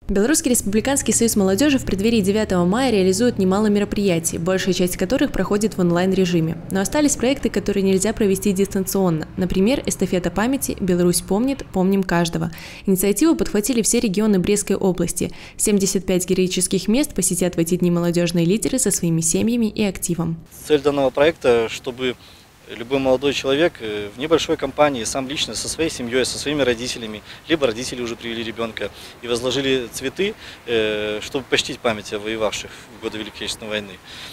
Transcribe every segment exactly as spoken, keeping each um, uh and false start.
Белорусский республиканский союз молодежи в преддверии девятого мая реализует немало мероприятий, большая часть которых проходит в онлайн-режиме. Но остались проекты, которые нельзя провести дистанционно. Например, эстафета памяти «Беларусь помнит. Помним каждого». Инициативу подхватили все регионы Брестской области. семьдесят пять героических мест посетят в эти дни молодежные лидеры со своими семьями и активом. Цель данного проекта, чтобы любой молодой человек в небольшой компании, сам лично, со своей семьей, со своими родителями, либо родители уже привели ребенка и возложили цветы, чтобы почтить память о воевавших в годы Великой Отечественной войны.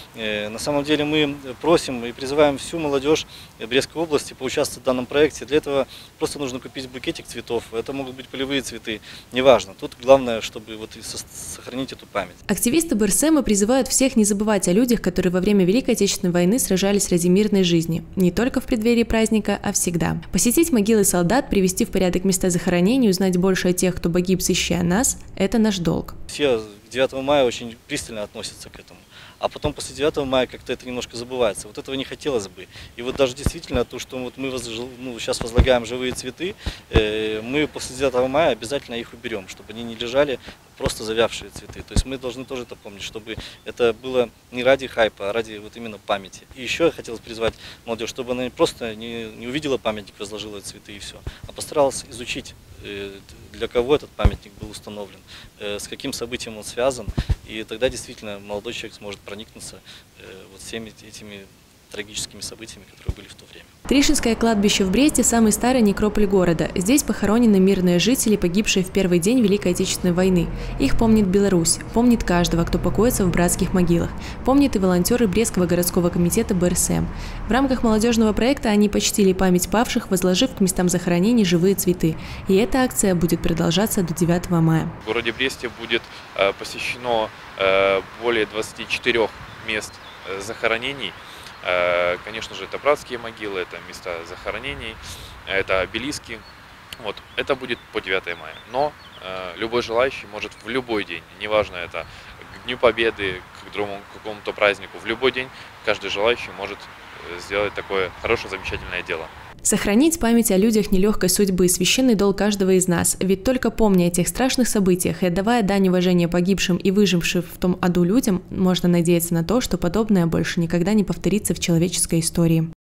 На самом деле мы просим и призываем всю молодежь Брестской области поучаствовать в данном проекте. Для этого просто нужно купить букетик цветов, это могут быть полевые цветы, неважно. Тут главное, чтобы вот сохранить эту память. Активисты БРСМа призывают всех не забывать о людях, которые во время Великой Отечественной войны сражались ради мирной жизни. Не только в преддверии праздника, а всегда. Посетить могилы солдат, привести в порядок места захоронений, узнать больше о тех, кто погиб, защищая нас – это наш долг. Все девятого мая очень пристально относятся к этому. А потом после девятого мая как-то это немножко забывается. Вот этого не хотелось бы. И вот даже действительно то, что вот мы возложил, ну, сейчас возлагаем живые цветы, э, мы после девятого мая обязательно их уберем, чтобы они не лежали просто завявшие цветы. То есть мы должны тоже это помнить, чтобы это было не ради хайпа, а ради вот именно памяти. И еще я хотел призвать молодежь, чтобы она просто не, не увидела памятник, возложила цветы и все, а постаралась изучить, э, для кого этот памятник был установлен, э, с каким событием он связан. И тогда действительно молодой человек сможет проникнуться э, вот всеми этими трагическими событиями, которые были в то время. Тришинское кладбище в Бресте – самый старый некрополь города. Здесь похоронены мирные жители, погибшие в первый день Великой Отечественной войны. Их помнит Беларусь, помнит каждого, кто покоится в братских могилах. Помнят и волонтеры Брестского городского комитета БРСМ. В рамках молодежного проекта они почтили память павших, возложив к местам захоронений живые цветы. И эта акция будет продолжаться до девятого мая. В городе Бресте будет посещено более двадцати четырёх мест захоронений. Конечно же, это братские могилы, это места захоронений, это обелиски. Вот, это будет по девятому мая. Но э, любой желающий может в любой день, неважно это к Дню Победы, к другому какому-то празднику, в любой день каждый желающий может сделать такое хорошее, замечательное дело. Сохранить память о людях нелегкой судьбы – священный долг каждого из нас. Ведь только помня о тех страшных событиях и отдавая дань уважения погибшим и выжившим в том аду людям, можно надеяться на то, что подобное больше никогда не повторится в человеческой истории.